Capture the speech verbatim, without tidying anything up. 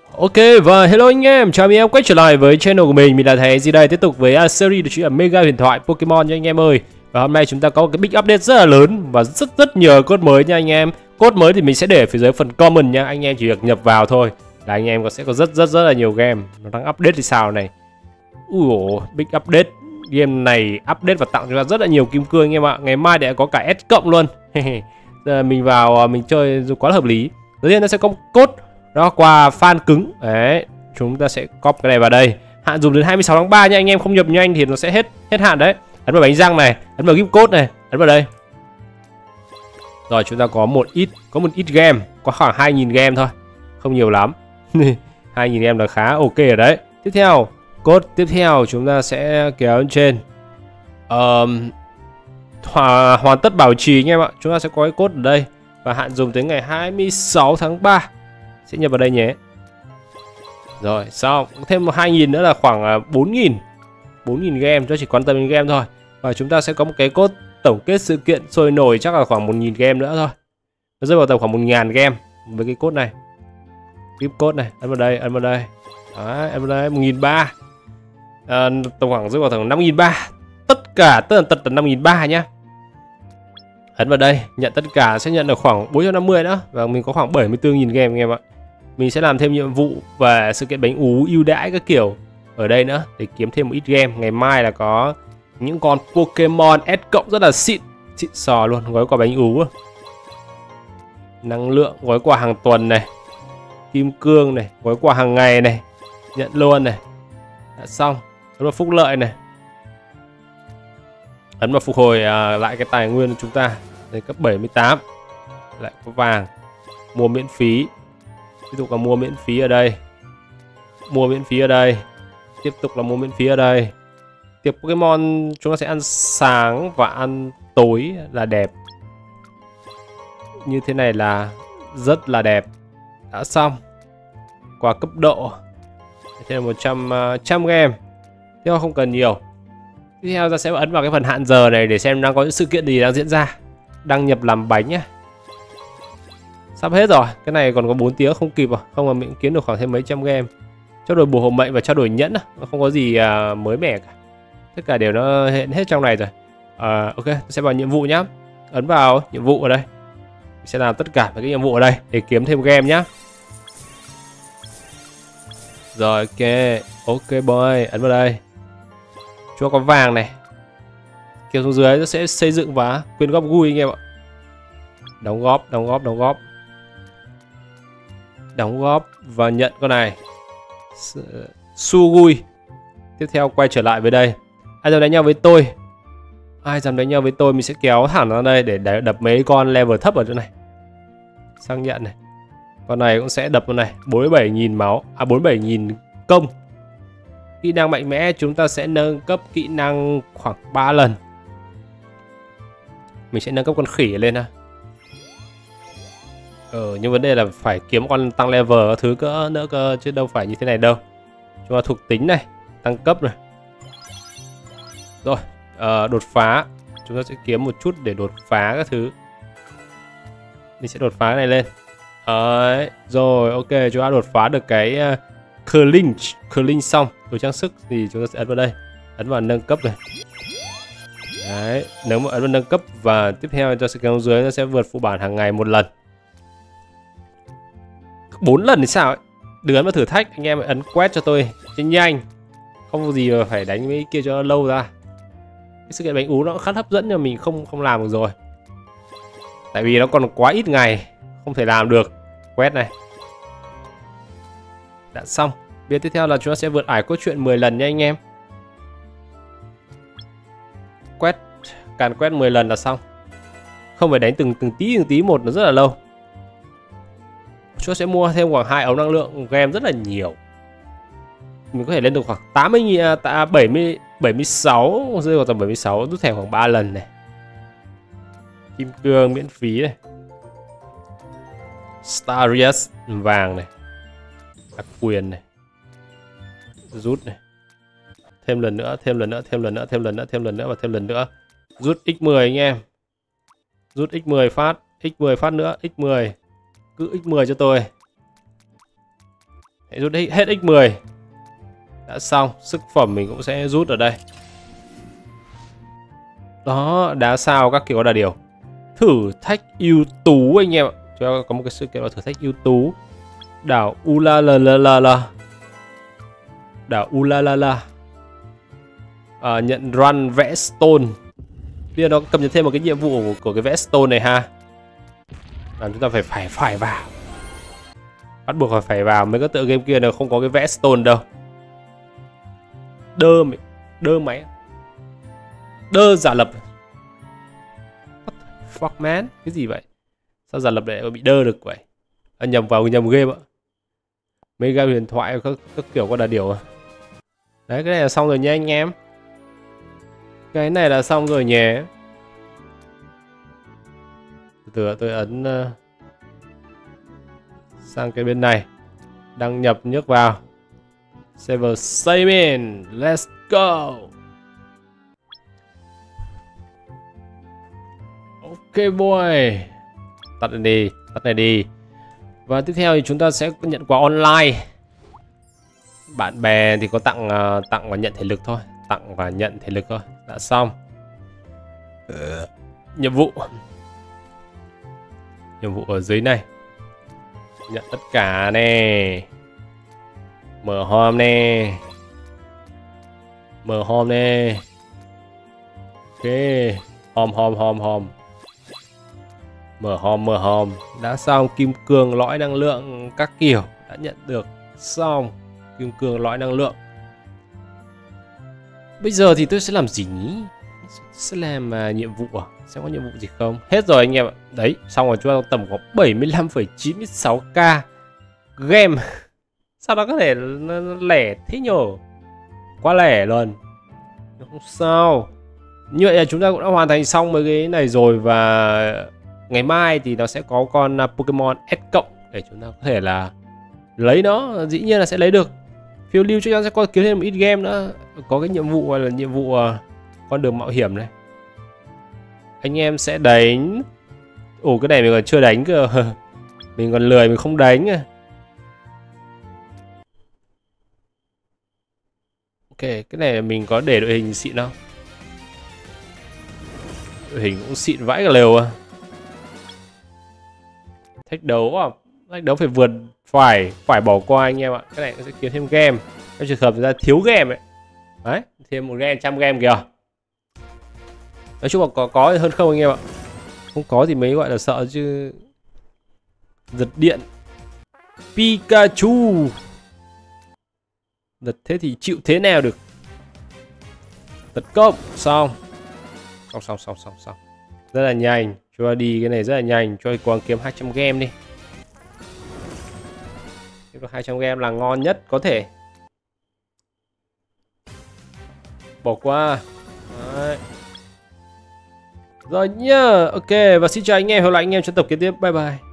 Ok và hello anh em, chào mừng em quay trở lại với channel của mình. Mình là thầy gì đây, tiếp tục với uh, series được chuyện Mega huyền thoại Pokemon nha anh em ơi. Và hôm nay chúng ta có một cái big update rất là lớn và rất rất nhiều code mới nha anh em. Code mới thì mình sẽ để ở phía dưới phần comment nha, anh em chỉ việc nhập vào thôi là anh em có sẽ có rất rất rất là nhiều game nó đang update thì sao này. Ui big update, game này update và tặng chúng ta rất là nhiều kim cương anh em ạ. Ngày mai để có cả S cộng luôn. Giờ mình vào mình chơi quá là hợp lý. Đầu tiên nó sẽ có một code đó qua fan cứng đấy, chúng ta sẽ copy cái này vào đây, hạn dùng đến hai mươi sáu tháng ba nha anh em, không nhập nhanh thì nó sẽ hết hết hạn đấy. Ấn vào bánh răng này, ấn vào gift code này, ấn vào đây. Rồi chúng ta có một ít có một ít game, có khoảng hai nghìn game thôi, không nhiều lắm. hai nghìn game là khá ok ở đấy. Tiếp theo code tiếp theo chúng ta sẽ kéo lên trên, um, hòa, hoàn tất bảo trì anh em ạ. Chúng ta sẽ có cái code ở đây và hạn dùng tới ngày hai mươi sáu tháng ba, sẽ nhập vào đây nhé. Rồi xong, thêm một hai nghìn nữa là khoảng bốn nghìn bốn nghìn game, cho chỉ quan tâm đến game thôi. Và chúng ta sẽ có một cái code tổng kết sự kiện sôi nổi, chắc là khoảng một nghìn game nữa thôi. Nó rơi vào tầm khoảng một nghìn game với cái code này. Tiếp code này, ấn vào đây, ấn vào đây. Đấy, ấn vào đây một nghìn ba trăm. À, tầm khoảng rơi vào tầm năm nghìn ba trăm. Tất cả tất tần tật năm nghìn ba trăm nhá. Ấn vào đây, nhận tất cả sẽ nhận được khoảng bốn trăm năm mươi nữa. Và mình có khoảng bảy mươi tư nghìn game anh em ạ. Mình sẽ làm thêm nhiệm vụ và sự kiện bánh ú ưu đãi các kiểu ở đây nữa để kiếm thêm một ít game. Ngày mai là có những con Pokemon S cộng rất là xịn, xịn sò luôn, gói quà bánh ú. Năng lượng, gói quà hàng tuần này. Kim cương này, gói quà hàng ngày này. Nhận luôn này. Đã xong. Ấn vào phúc lợi này. Ấn vào phục hồi à, lại cái tài nguyên của chúng ta. Đây cấp bảy mươi tám. Lại có vàng. Mua miễn phí. Tiếp tục là mua miễn phí ở đây. Mua miễn phí ở đây. Tiếp tục là mua miễn phí ở đây. Tiệc Pokemon chúng ta sẽ ăn sáng và ăn tối là đẹp. Như thế này là rất là đẹp. Đã xong. Quà cấp độ. Thêm một trăm, uh, trăm game. Tiếp theo không cần nhiều. Tiếp theo ta sẽ ấn vào cái phần hạn giờ này để xem đang có những sự kiện gì đang diễn ra. Đăng nhập làm bánh nhé. Sắp hết rồi, cái này còn có bốn tiếng không kịp à? Không mà mình kiếm được khoảng thêm mấy trăm game. Trao đổi bùa hộ mệnh và trao đổi nhẫn, nó không có gì uh, mới mẻ cả. Tất cả đều nó hiện hết trong này rồi. uh, Ok, sẽ vào nhiệm vụ nhá. Ấn vào nhiệm vụ ở đây. Mình sẽ làm tất cả các nhiệm vụ ở đây để kiếm thêm game nhá. Rồi ok, ok boy, ấn vào đây. Cho có vàng này. Kéo xuống dưới nó sẽ xây dựng và quyên góp vui anh em ạ. Đóng góp, đóng góp, đóng góp. Đóng góp và nhận con này. Sugui. Tiếp theo quay trở lại với đây. Ai dám đánh nhau với tôi? Ai dám đánh nhau với tôi mình sẽ kéo thẳng ra đây để đập mấy con level thấp ở chỗ này. Xác nhận này. Con này cũng sẽ đập con này, bốn mươi bảy nghìn máu, à bốn mươi bảy nghìn công. Kỹ năng mạnh mẽ chúng ta sẽ nâng cấp kỹ năng khoảng ba lần. Mình sẽ nâng cấp con khỉ lên ha. Ờ, nhưng vấn đề là phải kiếm con tăng level các thứ cỡ nữa cơ, chứ đâu phải như thế này đâu. Chúng ta thuộc tính này, tăng cấp này. Rồi, uh, đột phá. Chúng ta sẽ kiếm một chút để đột phá các thứ. Mình sẽ đột phá cái này lên. Đấy, rồi ok, chúng ta đột phá được cái uh, curling, curling xong. Đồ trang sức thì chúng ta sẽ ấn vào đây. Ấn vào nâng cấp này. Đấy, nếu mà ấn vào nâng cấp và tiếp theo cho sự kéo dưới nó sẽ vượt phụ bản hàng ngày một lần. bốn lần thì sao ấy? Đừng ấn vào thử thách, anh em ấn quét cho tôi cho nhanh. Không có gì mà phải đánh mấy kia cho lâu ra. Cái sự kiện bánh ú nó khá hấp dẫn nhưng mình không không làm được rồi. Tại vì nó còn quá ít ngày, không thể làm được. Quét này. Đã xong. Việc tiếp theo là chúng ta sẽ vượt ải cốt truyện mười lần nha anh em. Quét, càn quét mười lần là xong. Không phải đánh từng từng tí từng tí một, nó rất là lâu. Chúng ta sẽ mua thêm khoảng hai ống năng lượng game rất là nhiều. Mình có thể lên được khoảng tám mươi nghìn, à, bảy mươi, bảy mươi sáu, rơi vào tầm bảy mươi sáu, rút thẻ khoảng ba lần này. Kim cương miễn phí này. Starius vàng này. Đặc quyền này. Rút này. Thêm lần nữa, thêm lần nữa, thêm lần nữa, thêm lần nữa, thêm lần nữa và thêm lần nữa. Rút nhân mười anh em. Rút nhân mười phát, nhân mười phát nữa, nhân mười. Cứ nhân mười cho tôi. Hãy rút hết x mười. Đã xong, sức phẩm mình cũng sẽ rút ở đây. Đó, đá sao các kiểu là điều. Thử thách ưu tú anh em ạ. Cho có một cái sự kiện là thử thách ưu tú. Đảo Ulalalala. Đảo Ulalala. À, nhận run vẽ stone. Bây giờ nó cập nhật thêm một cái nhiệm vụ của, của cái vẽ stone này ha. Làm chúng ta phải phải phải vào. Bắt buộc phải phải vào. Mấy cái tựa game kia nó không có cái vẽ stone đâu. Đơ mày. Đơ máy. Đơ giả lập. Fuck man. Cái gì vậy? Sao giả lập lại bị đơ được vậy? À, nhầm vào nhầm game ạ. Mấy game huyền thoại các, các kiểu con là điều à. Đấy, cái này là xong rồi nha anh em. Cái này là xong rồi nhé. Từ từ tôi ấn uh, sang cái bên này. Đăng nhập nhấc vào. Server Saymin. Let's go. Ok boy. Tắt này đi. Tắt này đi. Và tiếp theo thì chúng ta sẽ nhận quà online. Bạn bè thì có tặng uh, tặng và nhận thể lực thôi. Tặng và nhận thể lực thôi. Đã xong. uh, Nhiệm vụ. Nhiệm vụ ở dưới này. Nhận tất cả nè. Mở hòm nè. Mở hòm nè. Ok. Hòm hòm hòm hòm. Mở hòm mở hòm. Đã xong. Kim cương lõi năng lượng các kiểu. Đã nhận được. Xong. Kim cương lõi năng lượng. Bây giờ thì tôi sẽ làm gì nhỉ? Sẽ làm uh, nhiệm vụ à? Sẽ có nhiệm vụ gì không? Hết rồi anh em ạ. Đấy, xong rồi chúng ta tầm có bảy mươi lăm phẩy chín mươi sáu k game. Sao nó có thể lẻ thế nhở? Quá lẻ luôn. Không sao. Như vậy là chúng ta cũng đã hoàn thành xong mấy cái này rồi. Và ngày mai thì nó sẽ có con uh, Pokemon S cộng để chúng ta có thể là lấy nó. Dĩ nhiên là sẽ lấy được. Phiêu lưu chắc chắn sẽ có kiếm thêm một ít game nữa. Có cái nhiệm vụ là nhiệm vụ uh, con đường mạo hiểm này. Anh em sẽ đánh. Ồ, cái này mình còn chưa đánh cơ. Mình còn lười mình không đánh. Ok, cái này mình có để đội hình xịn không? Đội hình cũng xịn vãi cả lều à. Thách đấu à? Thách đấu phải vượt. Phải, phải bỏ qua anh em ạ. Cái này sẽ kiếm thêm game. Trong trường hợp chúng ta thiếu game ấy. Đấy, thêm một game, trăm game kìa. Nói chung là có có thì hơn không anh em ạ. Không có thì mới gọi là sợ chứ. Giật điện Pikachu. Giật thế thì chịu thế nào được. Tấn công. Xong. Xong xong xong xong xong. Rất là nhanh. Cho đi cái này rất là nhanh. Cho quang kiếm hai trăm game đi. hai trăm game là ngon nhất có thể. Bỏ qua. Đấy. Rồi nhá. Ok, và xin chào anh em. Hẹn gặp lại anh em trong tập kế tiếp. Bye bye.